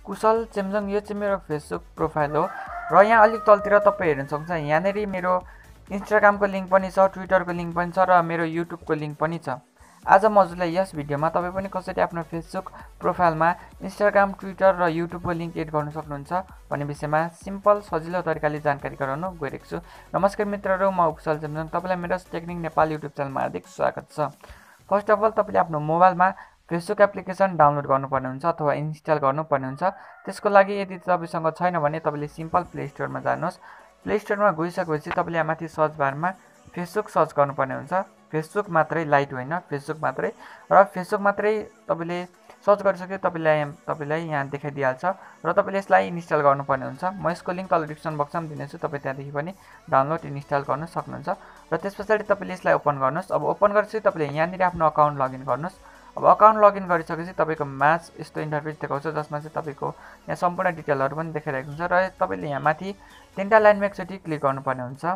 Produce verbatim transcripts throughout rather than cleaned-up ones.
कुशल चेम्जोङ यो चाहिँ मेरो फेसबुक प्रोफाइल हो र यहाँ अलिक तलतिर तपाईँ हेर्न सक्नुहुन्छ यहाँनेरि मेरो इन्स्टाग्रामको लिङ्क पनि छ, ट्विटरको लिङ्क पनि छ र मेरो युट्युबको लिङ्क पनि छ। आज म हजुरलाई यस भिडियोमा तपाईँ पनि कसरी आफ्नो फेसबुक प्रोफाइलमा इन्स्टाग्राम, ट्विटर र युट्युबको लिङ्क एड गर्न सक्नुहुन्छ भन्ने विषयमा सिम्पल सजिलो तरिकाले जानकारी गराउन गइरहेको छु। नमस्कार मित्रहरू, म कुशल चेम्जोङ, तपाईँलाई मेरो टेक्निक नेपाल युट्युब च्यानलमा हार्दिक स्वागत छ। फर्स्ट अफ अल तपाईँले आफ्नो मोबाइलमा फेसबुक एप्लिकेसन डाउनलोड गर्नुपर्ने हुन्छ अथवा इन्स्टल गर्नुपर्ने हुन्छ। त्यसको लागि यदि तपाईँसँग छैन भने तपाईँले सिम्पल प्ले स्टोरमा जानुहोस्। प्ले स्टोरमा गइसकेपछि तपाईँले यहाँ माथि सर्च बारमा फेसबुक सर्च गर्नुपर्ने हुन्छ। फेसबुक मात्रै, लाइट होइन, फेसबुक मात्रै। र फेसबुक मात्रै तपाईँले सर्च गरिसके तपाईँलाई तपाईँलाई यहाँ देखाइदिइहाल्छ र तपाईँले यसलाई इन्स्टल गर्नुपर्ने हुन्छ। म यसको लिङ्क तल डिस्क्रिप्सन बक्समा दिनेछु, तपाईँ त्यहाँदेखि पनि डाउनलोड इन्स्टल गर्न सक्नुहुन्छ। र त्यस पछाडि तपाईँले यसलाई ओपन गर्नुहोस्। अब ओपन गरेपछि तपाईँले यहाँनिर आफ्नो अकाउन्ट लगइन गर्नुहोस्। अब अकाउन्ट लगइन गरिसकेपछि तपाईँको म्याच यस्तो इन्टरफेस देखाउँछ, जसमा चाहिँ तपाईँको यहाँ सम्पूर्ण डिटेलहरू पनि देखाइरहेको हुन्छ र तपाईँले यहाँ माथि तिनवटा लाइनमा एकचोटि क्लिक गर्नुपर्ने हुन्छ।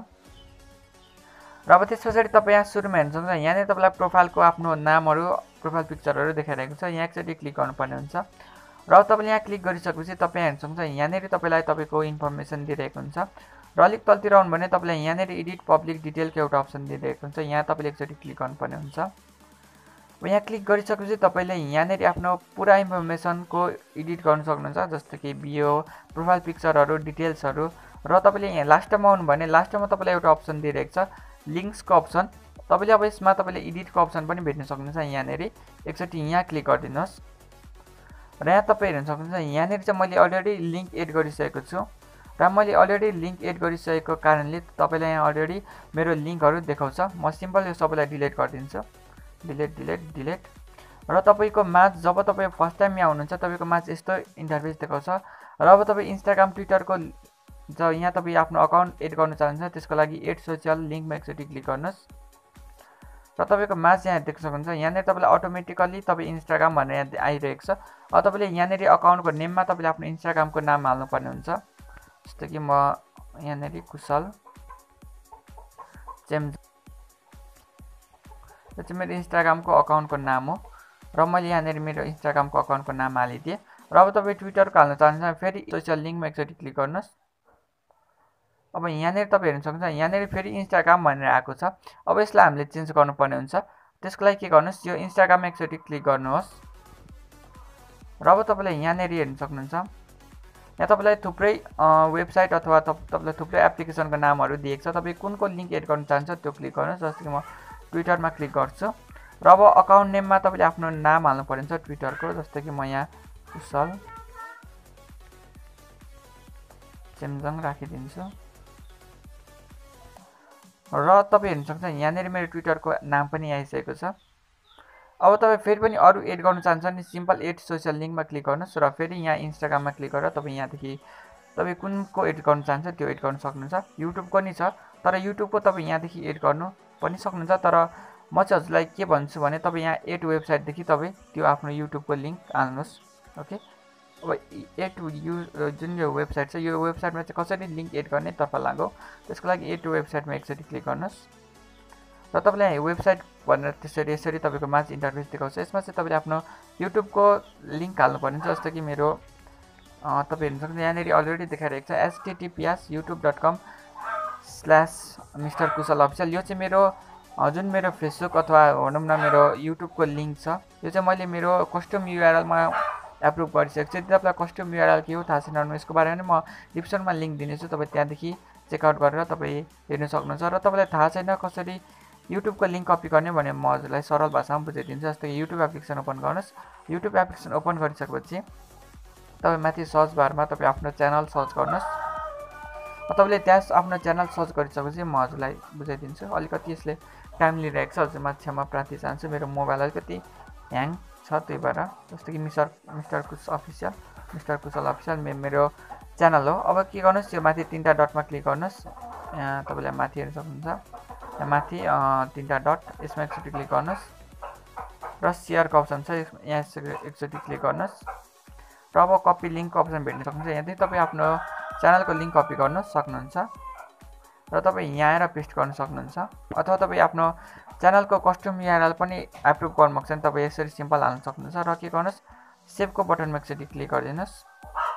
र अब त्यस पछाडि तपाईँ यहाँ सुरुमा हेर्न सक्नुहुन्छ यहाँनिर तपाईँलाई प्रोफाइलको आफ्नो नामहरू, प्रोफाइल पिक्चरहरू देखाइरहेको छ। यहाँ एकचोटि क्लिक गर्नुपर्ने हुन्छ र तपाईँले यहाँ क्लिक गरिसकेपछि तपाईँ हेर्न सक्नुहुन्छ यहाँनिर तपाईँलाई तपाईँको इन्फर्मेसन दिइरहेको हुन्छ र अलिक तलतिर आउनु भने तपाईँलाई यहाँनिर एडिट पब्लिक डिटेलको एउटा अप्सन दिइरहेको हुन्छ। यहाँ तपाईँले एकचोटि क्लिक गर्नुपर्ने हुन्छ। अब यहाँ क्लिक गरिसकेपछि तपाईँले यहाँनिर आफ्नो पुरा इन्फर्मेसनको एडिट गर्न सक्नुहुन्छ, जस्तो कि बियो, प्रोफाइल पिक्चरहरू, डिटेल्सहरू। र तपाईँले यहाँ लास्टमा आउनु भने लास्टमा तपाईँलाई एउटा अप्सन दिइरहेको छ, लिङ्क्सको अप्सन। तपाईँले अब यसमा तपाईँले एडिटको अप्सन पनि भेट्न सक्नुहुन्छ। यहाँनिर एकचोटि यहाँ क्लिक गरिदिनुहोस् र यहाँ तपाईँ हेर्न सक्नुहुन्छ यहाँनिर चाहिँ मैले अलरेडी लिङ्क एड गरिसकेको छु र मैले अलरेडी लिङ्क एड गरिसकेको कारणले तपाईँलाई यहाँ अलरेडी मेरो लिङ्कहरू देखाउँछ। म सिम्पल यो सबैलाई डिलिट गरिदिन्छु, डिलिट डिलिट डिलिट। र तपाईँको म्याच जब तपाईँ फर्स्ट टाइम यहाँ हुनुहुन्छ तपाईँको म्याच यस्तो इन्टरफेस देखाउँछ। र अब तपाईँ इन्स्टाग्राम, ट्विटरको जब यहाँ तपाईँ आफ्नो अकाउन्ट एड गर्न चाहनुहुन्छ त्यसको लागि एड सोसियल लिङ्कमा एकचोटि क्लिक गर्नुहोस् र तपाईँको म्याच यहाँ देख्न सक्नुहुन्छ। यहाँनिर तपाईँलाई अटोमेटिकल्ली तपाईँ इन्स्टाग्राम भनेर यहाँ आइरहेको छ। अब तपाईँले यहाँनिर अकाउन्टको नेममा तपाईँले आफ्नो इन्स्टाग्रामको नाम हाल्नुपर्ने हुन्छ, जस्तो कि म यहाँनिर कुशल चेम्जोङ, यो चाहिँ मेरो इन्स्टाग्रामको अकाउन्टको नाम हो र मैले यहाँनिर मेरो इन्स्टाग्रामको अकाउन्टको नाम हालिदिएँ। र अब तपाईँ ट्विटरको हाल्न चाहनुहुन्छ फेरि सोसियल लिङ्कमा एकचोटि क्लिक गर्नुहोस्। अब यहाँनिर तपाईँ हेर्न सक्नुहुन्छ यहाँनिर फेरि इन्स्टाग्राम भनेर आएको छ। अब यसलाई हामीले चेन्ज गर्नुपर्ने हुन्छ। त्यसको लागि के गर्नुहोस्, यो इन्स्टाग्राममा एकचोटि क्लिक गर्नुहोस् र अब तपाईँले यहाँनिर हेर्न सक्नुहुन्छ यहाँ तपाईँलाई थुप्रै वेबसाइट अथवा तपाईँलाई थुप्रै एप्लिकेसनको नामहरू दिएको छ। तपाईँ कुनको लिङ्क एड गर्न चाहन्छ त्यो क्लिक गर्नुहोस्, जस्तो कि म ट्विटरमा क्लिक गर्छु र अब अकाउन्ट नेममा तपाईँले आफ्नो नाम हाल्नु पर्ने हुन्छ ट्विटरको, जस्तो कि म यहाँ कुशल चेम्जोङ राखिदिन्छु र तपाईँ हेर्न सक्नुहुन्छ यहाँनिर मेरो ट्विटरको नाम पनि आइसकेको छ। अब तपाईँ फेरि पनि अरू एड गर्न चाहन्छ भने सिम्पल एड सोसियल लिङ्कमा क्लिक गर्नुहोस् र फेरि यहाँ इन्स्टाग्राममा क्लिक गरेर तपाईँ यहाँदेखि तपाईँ कुनको एड गर्न चाहन्छ त्यो एड गर्न सक्नुहुन्छ। युट्युबको नि छ, तर युट्युबको तपाईँ यहाँदेखि एड गर्नु पनि सक्नुहुन्छ। तर म चाहिँ हजुरलाई के भन्छु भने तपाईँ यहाँ एड वेबसाइटदेखि तपाईँ त्यो आफ्नो युट्युबको लिङ्क हाल्नुहोस्। ओके, अब एड यु जुन यो वेबसाइट छ यो वेबसाइटमा चाहिँ कसरी लिङ्क एड गर्ने तर्फ लागौँ। त्यसको लागि एड वेबसाइटमा एकचोटि क्लिक गर्नुहोस् र तपाईँलाई वेबसाइट भनेर त्यसरी यसरी तपाईँको म्याच इन्टरफेस देखाउँछ। यसमा चाहिँ तपाईँले आफ्नो युट्युबको लिङ्क हाल्नुपर्ने हुन्छ, जस्तो कि मेरो तपाईँ हेर्न सक्नुहुन्छ यहाँनिर अलरेडी देखाइरहेको छ HTTPS YouTube dot com slash mister Kushal official. यो चाहिँ मेरो जुन मेरो फेसबुक अथवा भनौँ न मेरो युट्युबको लिङ्क छ। यो चाहिँ मैले मेरो कस्टम युआरएलमा एप्रुभ गरिसकेको छु। यदि तपाईँलाई कस्टम युआरएल के हो थाहा छैन भने यसको बारेमा म डिस्क्रिप्सनमा लिङ्क दिनेछु, तपाईँ त्यहाँदेखि चेकआउट गरेर तपाईँ हेर्न सक्नुहुन्छ। र तपाईँलाई थाहा छैन कसरी युट्युबको लिङ्क कपी गर्ने भने म हजुरलाई सरल भाषामा बुझाइदिन्छु। जस्तो कि युट्युब एप्लिकेसन ओपन गर्नुहोस्। युट्युब एप्लिकेसन ओपन गरिसकेपछि तपाईँ माथि सर्च बारमा तपाईँ आफ्नो च्यानल सर्च गर्नुहोस्। तपाईँले त्यहाँ आफ्नो च्यानल सर्च गरिसकेपछि म हजुरलाई बुझाइदिन्छु। अलिकति यसले टाइम लिइरहेको छ, हजुरमा क्षमा प्रार्थी चाहन्छु। मेरो मोबाइल अलिकति ह्याङ छ, त्यही भएर। जस्तो कि mister mister Kush official mister Kushal official मे मेरो च्यानल हो। अब के गर्नुहोस्, यो माथि तिनवटा डटमा क्लिक गर्नुहोस्। यहाँ तपाईँले माथि हेर्न सक्नुहुन्छ यहाँ माथि तिनवटा डट, यसमा एकचोटि क्लिक गर्नुहोस् र सेयरको अप्सन छ, यहाँ एकचोटि क्लिक गर्नुहोस् र अब कपी लिङ्कको अप्सन भेट्न सक्नुहुन्छ। यहाँदेखि तपाईँ आफ्नो च्यानलको लिङ्क कपी गर्न सक्नुहुन्छ र तपाईँ यहाँ आएर पेस्ट गर्न सक्नुहुन्छ। अथवा तपाईँ आफ्नो च्यानलको कस्टम युआरएल पनि एप्रुभ गर्नु भएको छ भने तपाईँ यसरी सिम्पल हाल्न सक्नुहुन्छ। र के गर्नुहोस्, सेभको बटनमा एकचोटि क्लिक गरिदिनुहोस्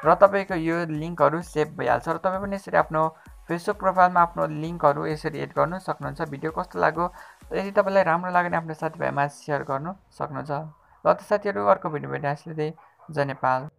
र तपाईँको यो लिङ्कहरू सेभ भइहाल्छ र तपाईँ पनि यसरी आफ्नो फेसबुक प्रोफाइलमा आफ्नो लिङ्कहरू यसरी एड गर्नु सक्नुहुन्छ। भिडियो कस्तो लाग्यो, यदि तपाईँलाई राम्रो लाग्यो भने आफ्नो साथीभाइमा सेयर गर्नु सक्नुहुन्छ। ल त साथीहरू, अर्को भिडियो भेट्दा यसले जय नेपाल।